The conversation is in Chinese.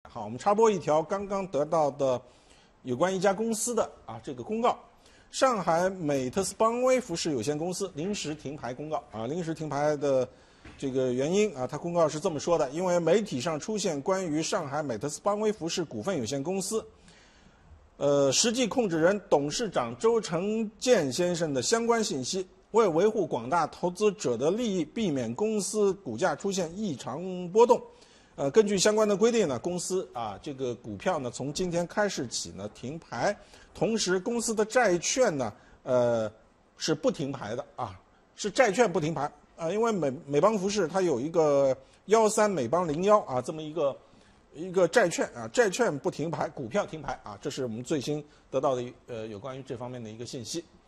好，我们插播一条刚刚得到的有关一家公司的这个公告：上海美特斯邦威服饰有限公司临时停牌公告临时停牌的这个原因它公告是这么说的：因为媒体上出现关于上海美特斯邦威服饰股份有限公司实际控制人董事长周成建先生的相关信息，为维护广大投资者的利益，避免公司股价出现异常波动。根据相关的规定呢，公司这个股票呢从今天开始起呢停牌，同时公司的债券呢是不停牌的是债券不停牌因为美邦服饰它有一个13美邦01这么一个债券债券不停牌，股票停牌这是我们最新得到的有关于这方面的一个信息。